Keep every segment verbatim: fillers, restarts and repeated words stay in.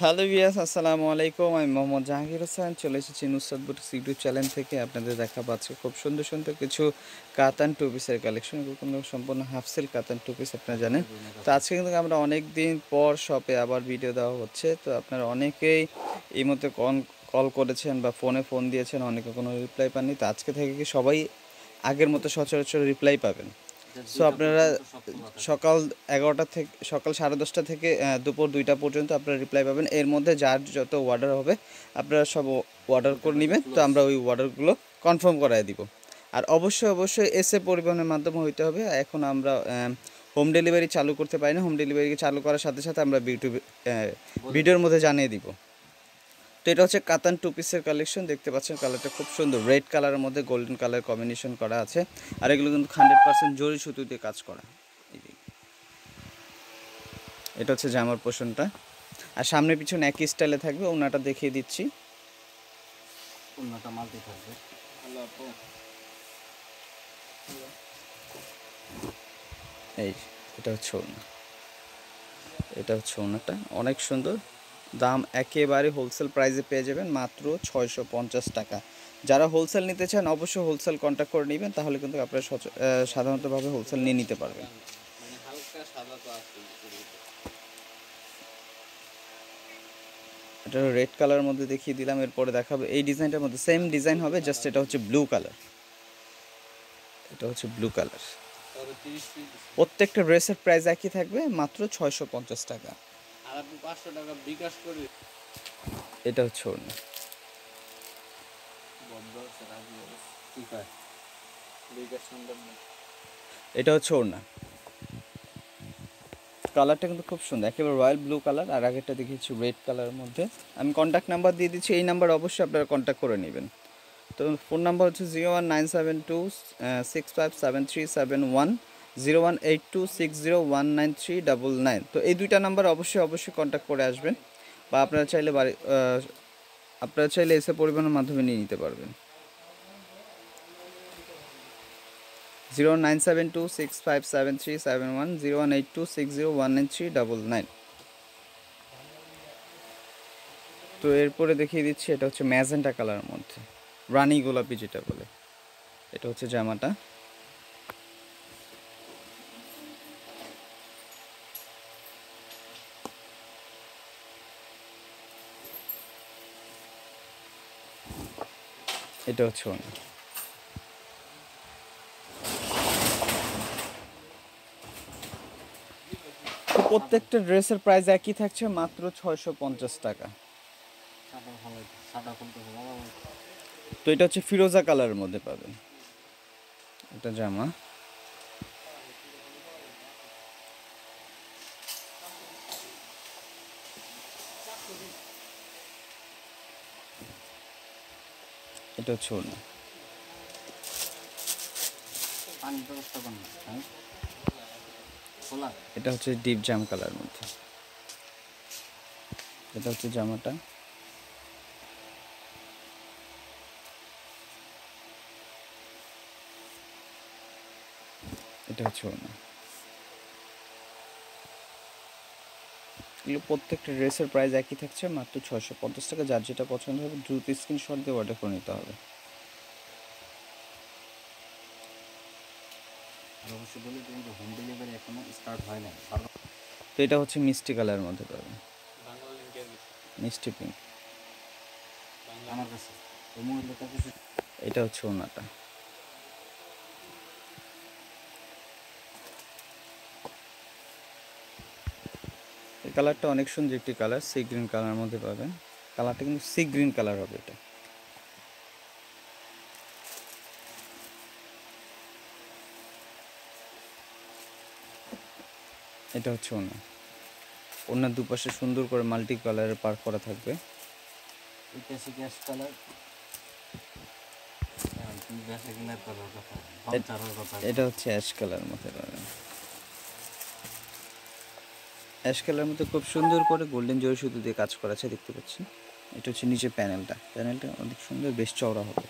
Hello viewers, আসসালামু আলাইকুম। আমি মোহাম্মদ জাহাঙ্গীর হোসেন, চলে এসেছি নুসরাত বুটিক্স ইউটিউব চ্যানেল থেকে। আপনাদের দেখা পাচ্ছে খুব সুন্দর সুন্দর কিছু কাতান টু পিসের কালেকশন, এগুলো সম্পূর্ণ হাফ সেল কাতান টু পিস আপনারা জানেন। তো আজকে কিন্তু আমরা অনেক দিন পর শপে আবার ভিডিও দেওয়া হচ্ছে। তো আপনারা অনেকেই এই মধ্যে কল কল করেছেন বা ফোনে ফোন দিয়েছেন, অনেকে কোনো রিপ্লাই পাননি। তো আজকে থেকে কি সবাই আগের মতো সচরাচর রিপ্লাই পাবেন। সো আপনারা সকাল এগারোটা থেকে সকাল সাড়ে দশটা থেকে দুপুর দুইটা পর্যন্ত আপনারা রিপ্লাই পাবেন। এর মধ্যে যার যত অর্ডার হবে আপনারা সব অর্ডার করে নেবেন। তো আমরা ওই অর্ডারগুলো কনফার্ম করাই দিব। আর অবশ্যই অবশ্যই এসে পরিবহনের মাধ্যমে হইতে হবে। এখন আমরা হোম ডেলিভারি চালু করতে পারি না। হোম ডেলিভারি চালু করার সাথে সাথে আমরা ইউটিউবে ভিডিওর মধ্যে জানিয়ে দিব। তো এটা হচ্ছে কাতান টু পিসের কালেকশন, দেখতে পাচ্ছেন কালারটা খুব সুন্দর, রেড কালারের মধ্যে গোল্ডেন কালার কম্বিনেশন করা আছে। আর এগুলো কিন্তু হান্ড্রেড পার্সেন্ট জরি সুতো দিয়ে কাজ করা। এটা হচ্ছে জামার পোর্শনটা, আর সামনে পিছনে একই স্টাইলে থাকবে। ওনাটা দেখিয়ে দিচ্ছি, ওনাটা মাল্টি থাকবে। এই এটা হচ্ছে ওনা, এটা হচ্ছে ওনাটা অনেক সুন্দর। দাম একেবারে হোলসেল প্রাইসে পেয়ে যাবেন মাত্র ছয়শো পঞ্চাশ টাকা। যারা হোলসেল নিতে চান অবশ্যই হোলসেল কন্ট্যাক্ট করে নেবেন, তাহলে কিন্তু আপনারা সাধারণতভাবে হোলসেল নিয়ে নিতে পারবেন। এটা রেড কালারের মধ্যে দেখিয়ে দিলাম। এরপরে দেখাবো এই ডিজাইনটার মধ্যে সেম ডিজাইন হবে, জাস্ট এটা হচ্ছে ব্লু কালার। এটা হচ্ছে ব্লু কালার। প্রত্যেকটা ড্রেসের প্রাইস একই থাকবে, মাত্র ছয়শো পঞ্চাশ টাকা। আর আপনি পাঁচশো টাকা বিকাশ করে। এটা হচ্ছে ওড়না, এটা হচ্ছে ওড়না। কালারটা কিন্তু খুব সুন্দর, একেবারে রয়্যাল ব্লু কালার। আর আগেরটা দেখিয়েছি রেড কালারের মধ্যে। আমি কন্ট্যাক্ট নাম্বার দিয়ে দিচ্ছি, এই নাম্বার অবশ্যই আপনারা কন্ট্যাক্ট করে নেবেন। তো ফোন নাম্বার হচ্ছে zero one nine seven two six five seven three seven one, zero one eight two six zero one nine three double nine. তো এই দুইটা নাম্বার অবশ্যই অবশ্যই কন্ট্যাক্ট করে আসবেন, বা আপনারা চাইলে বাড়ি আপনারা চাইলে এসে পরিবহনের মাধ্যমে নিয়ে নিতে পারবেন। Zero nine seven two six five seven three seven one, zero one eight two six zero one nine three double nine. তো এরপরে দেখিয়ে দিচ্ছি, এটা হচ্ছে ম্যাজেন্টা কালারের মধ্যে, রানী গোলাপি যেটা বলে। এটা হচ্ছে জামাটা, এটা হচ্ছে ওনা। তো প্রত্যেকটা ড্রেসের প্রাইস একই থাকছে, মাত্র ছয়শো পঞ্চাশ টাকা। তো এটা হচ্ছে ফিরোজা কালারের মধ্যে পাবেন, এটা জামা। এটা হচ্ছে ওনা, এটা হচ্ছে ডিপ জাম কালারের মধ্যে। এটা হচ্ছে জামাটা, এটা হচ্ছে ওনা। এগুলো প্রত্যেকটা ড্রেসের প্রাইস একই থাকছে, মাত্র ছয়শো পঞ্চাশ টাকা। যার যেটা পছন্দ হবে দ্রুত স্ক্রিনশট দিয়ে অর্ডার করে নিতে হবে। হোম ডেলিভারি এখনো স্টার্ট হয় না। তো এটা হচ্ছে মিষ্টি কালারের মধ্যে পাবেন, মিষ্টি পিঙ্ক। আমার কাছে এটা হচ্ছে ওনাটা। এই কালারটা অনেক সুন্দর একটি কালার, সি গ্রিন কালারের মধ্যে পাবেন। কালারটা কিন্তু সি গ্রিন কালার হবে। এটা এটা হচ্ছে ওনা। ওনার দুপাশে সুন্দর করে মাল্টি কালারের পার করা থাকবে। এটা হচ্ছে অ্যাশ কালারের মধ্যে পাবেন। অ্যাশ কালারের মধ্যে খুব সুন্দর করে গোল্ডেন জরি সুতো দিয়ে কাজ করা আছে, দেখতে পাচ্ছেন। এটা হচ্ছে নিচে প্যানেলটা, প্যানেলটা অনেক সুন্দর, বেশ চওড়া হবে।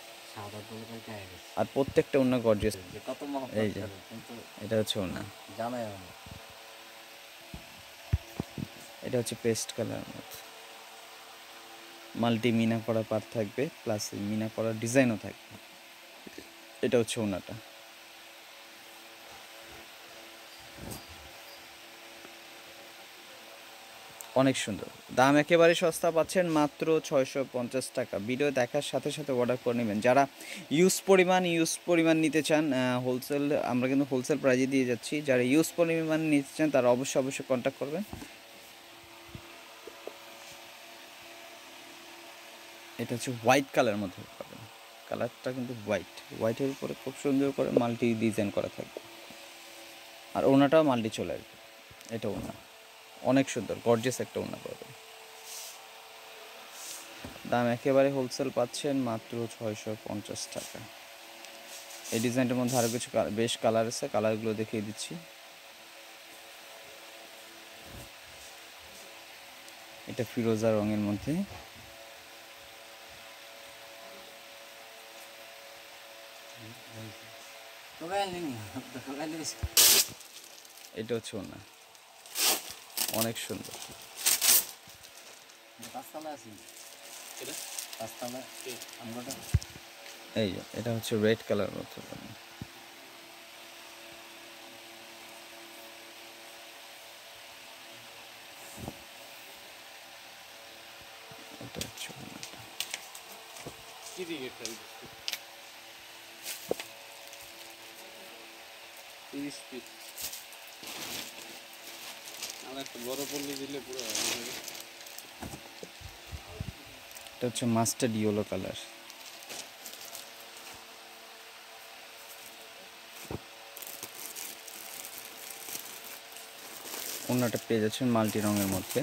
আর প্রত্যেকটা ওনা গর্জিয়াস। এই যে এটা হচ্ছে ওনা, এটা হচ্ছে পেস্ট কালারের মধ্যে মাল্টি মিনা করা পার থাকবে, প্লাস মিনা করা ডিজাইনও থাকবে। এটা হচ্ছে ওনাটা, অনেক সুন্দর। দাম একেবারে সস্তা পাচ্ছেন, মাত্র ছয়শো পঞ্চাশ টাকা। ভিডিও দেখার সাথে সাথে অর্ডার করে নেবেন। যারা ইউজ পরিমাণ ইউজ পরিমাণ নিতে চান, হোলসেল আমরা কিন্তু হোলসেল প্রাইজে দিয়ে যাচ্ছি। যারা ইউজ পরিমাণ নিতে চান তারা অবশ্যই অবশ্যই কন্ট্যাক্ট করবেন। এটা হচ্ছে হোয়াইট কালারের মধ্যে পাবেন, কালারটা কিন্তু হোয়াইট, হোয়াইটের উপরে খুব সুন্দর করে মাল্টি ডিজাইন করা থাকবে, আর ওনাটাও মাল্টি চলে আসবে। এটা ওনা, অনেক সুন্দর গর্জিয়াস একটা ওনা পাবেন। দাম একেবারে হোলসেল পাচ্ছেন, মাত্র ছয়শো পঞ্চাশ টাকা। এই ডিজাইনটার মধ্যে আরও কিছু বেশ কালার আছে, কালারগুলো দেখিয়ে দিচ্ছি। এটা ফিরোজা রঙের মধ্যে, এটা হচ্ছে ওনা, অনেক সুন্দর। এই যে এটা হচ্ছে রেড কালার মধ্যে, এটা হচ্ছে ওনাটা। তিরিশ পিস আর একটা বড় পল্লি দিলে পুরো এটা হচ্ছে মাস্টার্ড ইয়েলো কালার। ওনাটা পেয়ে যাচ্ছেন মাল্টি রঙের মধ্যে।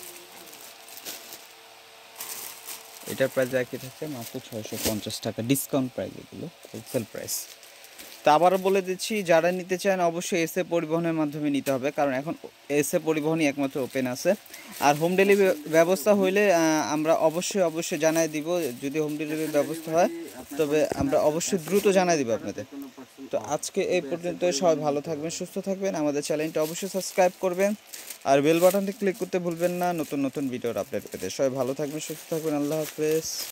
এটার প্রাইস একই থাকে, মাত্র ছয়শো পঞ্চাশ টাকা, ডিসকাউন্ট প্রাইস, এগুলো হোলসেল প্রাইস। তা আবারও বলে দিচ্ছি, যারা নিতে চান অবশ্যই এসএ পরিবহনের মাধ্যমে নিতে হবে, কারণ এখন এসএ পরিবহনই একমাত্র ওপেন আছে। আর হোম ডেলিভারি ব্যবস্থা হইলে আমরা অবশ্যই অবশ্যই জানাই দিব। যদি হোম ডেলিভারি ব্যবস্থা হয় তবে আমরা অবশ্যই দ্রুত জানাই দিব আপনাদের। তো আজকে এই পর্যন্ত, সবাই ভালো থাকবেন, সুস্থ থাকবেন, আমাদের চ্যানেলটা অবশ্যই সাবস্ক্রাইব করবেন, আর বেল বাটনটি ক্লিক করতে ভুলবেন না নতুন নতুন ভিডিওর আপডেট পেতে। সবাই ভালো থাকবেন, সুস্থ থাকবেন, আল্লাহ হাফেজ।